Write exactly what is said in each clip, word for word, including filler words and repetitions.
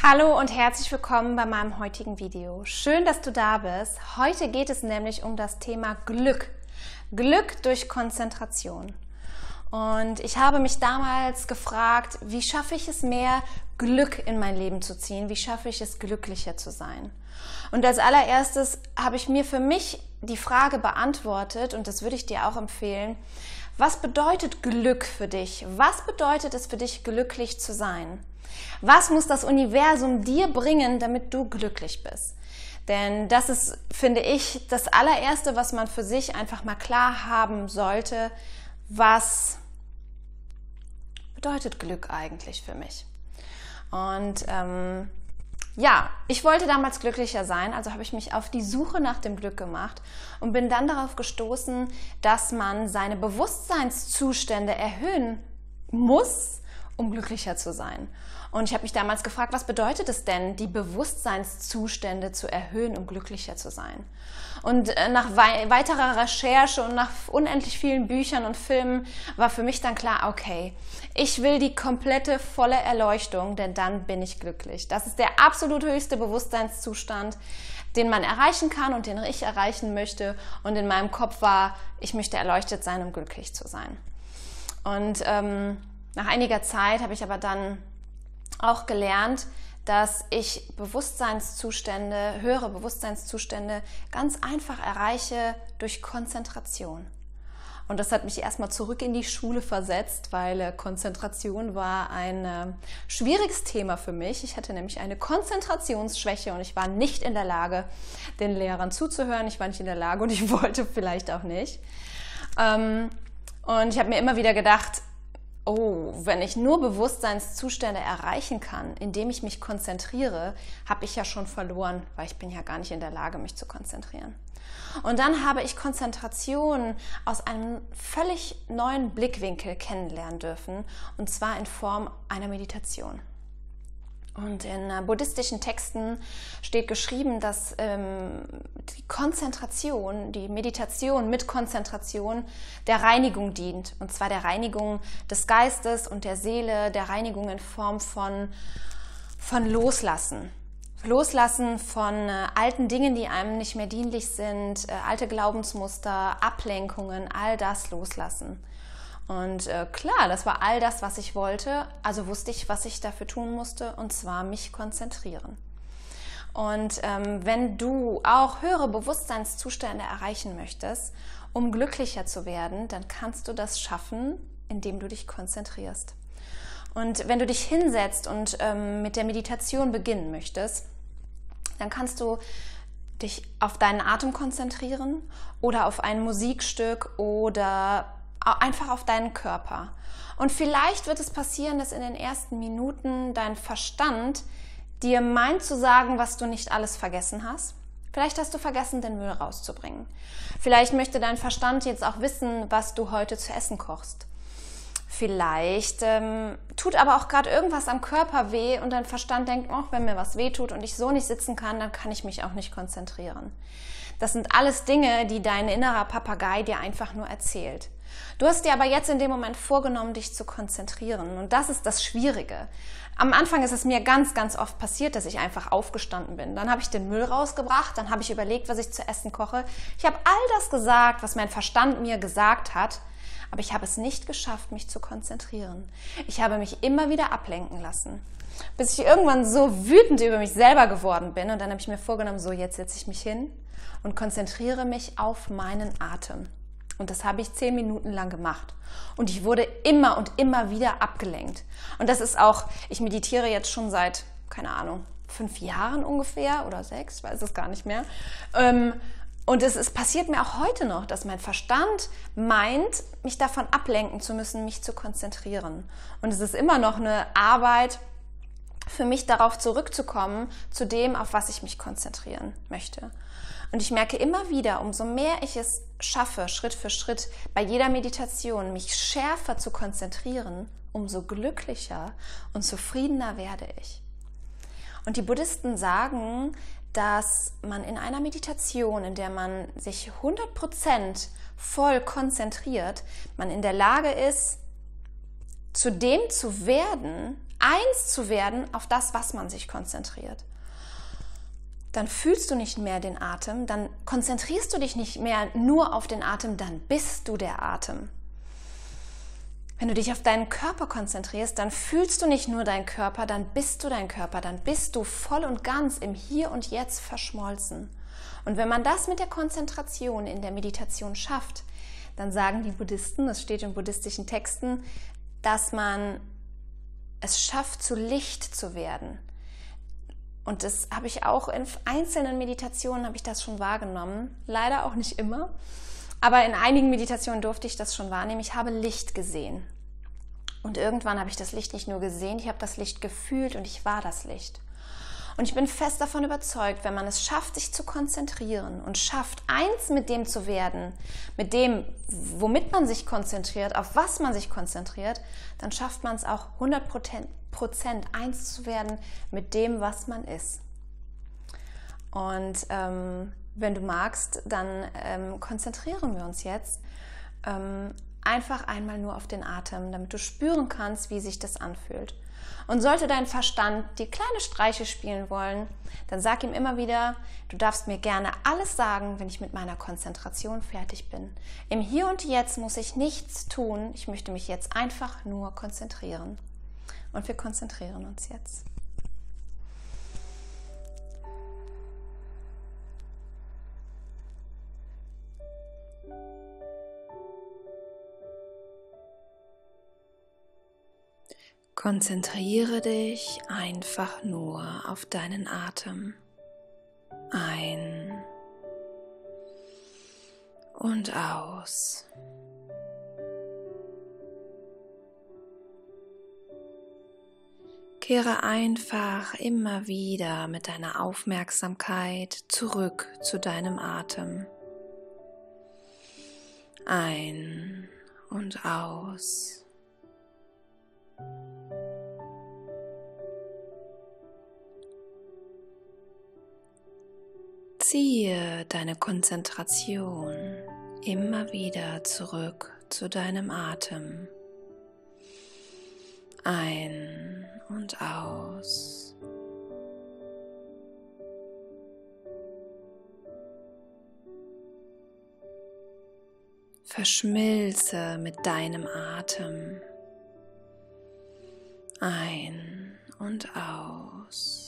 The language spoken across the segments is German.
Hallo und herzlich willkommen bei meinem heutigen Video. Schön, dass du da bist. Heute geht es nämlich um das Thema Glück. Glück durch Konzentration. Und ich habe mich damals gefragt, wie schaffe ich es mehr, Glück in mein Leben zu ziehen? Wie schaffe ich es, glücklicher zu sein? Und als allererstes habe ich mir für mich die Frage beantwortet, und das würde ich dir auch empfehlen: Was bedeutet Glück für dich? Was bedeutet es für dich, glücklich zu sein? Was muss das Universum dir bringen, damit du glücklich bist? Denn das ist, finde ich, das allererste, was man für sich einfach mal klar haben sollte. Was bedeutet Glück eigentlich für mich? Und ähm, ja, ich wollte damals glücklicher sein, also habe ich mich auf die Suche nach dem Glück gemacht und bin dann darauf gestoßen, dass man seine Bewusstseinszustände erhöhen muss, um glücklicher zu sein. Und ich habe mich damals gefragt, was bedeutet es denn, die Bewusstseinszustände zu erhöhen, um glücklicher zu sein? Und nach wei- weiterer Recherche und nach unendlich vielen Büchern und Filmen war für mich dann klar, okay, ich will die komplette, volle Erleuchtung, denn dann bin ich glücklich. Das ist der absolut höchste Bewusstseinszustand, den man erreichen kann und den ich erreichen möchte. Und in meinem Kopf war, ich möchte erleuchtet sein, um glücklich zu sein. Und ähm, nach einiger Zeit habe ich aber dann auch gelernt, dass ich Bewusstseinszustände, höhere Bewusstseinszustände ganz einfach erreiche durch Konzentration. Und das hat mich erstmal zurück in die Schule versetzt, weil äh, Konzentration war ein äh, schwieriges Thema für mich. Ich hatte nämlich eine Konzentrationsschwäche und ich war nicht in der Lage, den Lehrern zuzuhören. Ich war nicht in der Lage und ich wollte vielleicht auch nicht. Ähm, und ich habe mir immer wieder gedacht, oh, wenn ich nur Bewusstseinszustände erreichen kann, indem ich mich konzentriere, habe ich ja schon verloren, weil ich bin ja gar nicht in der Lage, mich zu konzentrieren. Und dann habe ich Konzentration aus einem völlig neuen Blickwinkel kennenlernen dürfen, und zwar in Form einer Meditation. Und in äh, buddhistischen Texten steht geschrieben, dass ähm, die Konzentration, die Meditation mit Konzentration der Reinigung dient. Und zwar der Reinigung des Geistes und der Seele, der Reinigung in Form von, von Loslassen. Loslassen von äh, alten Dingen, die einem nicht mehr dienlich sind, äh, alte Glaubensmuster, Ablenkungen, all das loslassen. Und äh, klar, das war all das, was ich wollte, also wusste ich, was ich dafür tun musste, und zwar mich konzentrieren. Und ähm, wenn du auch höhere Bewusstseinszustände erreichen möchtest, um glücklicher zu werden, dann kannst du das schaffen, indem du dich konzentrierst. Und wenn du dich hinsetzt und ähm, mit der Meditation beginnen möchtest, dann kannst du dich auf deinen Atem konzentrieren oder auf ein Musikstück oder einfach auf deinen Körper. Und vielleicht wird es passieren, dass in den ersten Minuten dein Verstand dir meint zu sagen, was du nicht alles vergessen hast. Vielleicht hast du vergessen, den Müll rauszubringen. Vielleicht möchte dein Verstand jetzt auch wissen, was du heute zu essen kochst. Vielleicht ähm, tut aber auch gerade irgendwas am Körper weh und dein Verstand denkt, oh, wenn mir was weh tut und ich so nicht sitzen kann, dann kann ich mich auch nicht konzentrieren. Das sind alles Dinge, die dein innerer Papagei dir einfach nur erzählt. Du hast dir aber jetzt in dem Moment vorgenommen, dich zu konzentrieren, und das ist das Schwierige. Am Anfang ist es mir ganz, ganz oft passiert, dass ich einfach aufgestanden bin. Dann habe ich den Müll rausgebracht, dann habe ich überlegt, was ich zu essen koche. Ich habe all das gesagt, was mein Verstand mir gesagt hat, aber ich habe es nicht geschafft, mich zu konzentrieren. Ich habe mich immer wieder ablenken lassen, bis ich irgendwann so wütend über mich selber geworden bin, und dann habe ich mir vorgenommen, so, jetzt setze ich mich hin und konzentriere mich auf meinen Atem. Und das habe ich zehn Minuten lang gemacht. Und ich wurde immer und immer wieder abgelenkt. Und das ist auch, ich meditiere jetzt schon seit, keine Ahnung, fünf Jahren ungefähr oder sechs, weiß es gar nicht mehr. Und es ist, passiert mir auch heute noch, dass mein Verstand meint, mich davon ablenken zu müssen, mich zu konzentrieren. Und es ist immer noch eine Arbeit für mich, darauf zurückzukommen, zu dem, auf was ich mich konzentrieren möchte. Und ich merke immer wieder, umso mehr ich es schaffe, Schritt für Schritt bei jeder Meditation mich schärfer zu konzentrieren, umso glücklicher und zufriedener werde ich. Und die Buddhisten sagen, dass man in einer Meditation, in der man sich hundert Prozent voll konzentriert, man in der Lage ist, zu dem zu werden, eins zu werden auf das, was man sich konzentriert. Dann fühlst du nicht mehr den Atem, dann konzentrierst du dich nicht mehr nur auf den Atem, dann bist du der Atem. Wenn du dich auf deinen Körper konzentrierst, dann fühlst du nicht nur deinen Körper, dann bist du dein Körper, dann bist du voll und ganz im Hier und Jetzt verschmolzen. Und wenn man das mit der Konzentration in der Meditation schafft, dann sagen die Buddhisten, das steht in buddhistischen Texten, dass man es schafft, zu Licht zu werden. Und das habe ich auch in einzelnen Meditationen, habe ich das schon wahrgenommen. Leider auch nicht immer. Aber in einigen Meditationen durfte ich das schon wahrnehmen. Ich habe Licht gesehen. Und irgendwann habe ich das Licht nicht nur gesehen, ich habe das Licht gefühlt und ich war das Licht. Und ich bin fest davon überzeugt, wenn man es schafft, sich zu konzentrieren und schafft, eins mit dem zu werden, mit dem, womit man sich konzentriert, auf was man sich konzentriert, dann schafft man es auch hundert Prozent eins zu werden mit dem, was man ist. Und ähm, wenn du magst, dann ähm, konzentrieren wir uns jetzt ähm, einfach einmal nur auf den Atem, damit du spüren kannst, wie sich das anfühlt. Und sollte dein Verstand dir kleine Streiche spielen wollen, dann sag ihm immer wieder, du darfst mir gerne alles sagen, wenn ich mit meiner Konzentration fertig bin. Im Hier und Jetzt muss ich nichts tun, ich möchte mich jetzt einfach nur konzentrieren. Und wir konzentrieren uns jetzt. Konzentriere dich einfach nur auf deinen Atem. Ein und aus. Kehre einfach immer wieder mit deiner Aufmerksamkeit zurück zu deinem Atem. Ein und aus. Ziehe deine Konzentration immer wieder zurück zu deinem Atem. Ein und aus. Verschmilze mit deinem Atem. Ein und aus.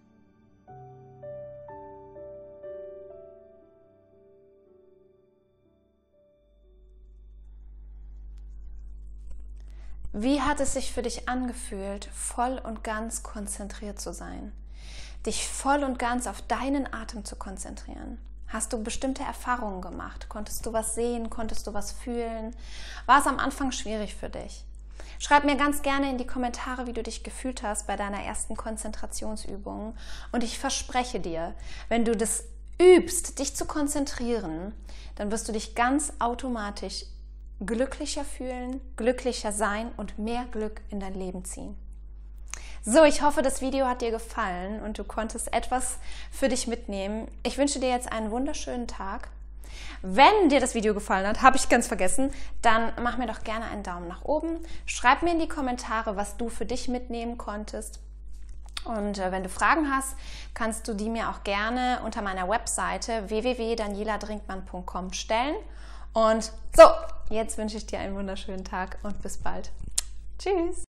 Wie hat es sich für dich angefühlt, voll und ganz konzentriert zu sein? Dich voll und ganz auf deinen Atem zu konzentrieren? Hast du bestimmte Erfahrungen gemacht? Konntest du was sehen? Konntest du was fühlen? War es am Anfang schwierig für dich? Schreib mir ganz gerne in die Kommentare, wie du dich gefühlt hast bei deiner ersten Konzentrationsübung. Und ich verspreche dir, wenn du das übst, dich zu konzentrieren, dann wirst du dich ganz automatisch glücklicher fühlen, glücklicher sein und mehr Glück in dein Leben ziehen. So, ich hoffe, das Video hat dir gefallen und du konntest etwas für dich mitnehmen. Ich wünsche dir jetzt einen wunderschönen Tag. Wenn dir das Video gefallen hat, habe ich ganz vergessen, dann mach mir doch gerne einen Daumen nach oben. Schreib mir in die Kommentare, was du für dich mitnehmen konntest. Und äh, wenn du Fragen hast, kannst du die mir auch gerne unter meiner Webseite w w w punkt daniela drinkmann punkt com stellen. Und so, jetzt wünsche ich dir einen wunderschönen Tag und bis bald. Tschüss!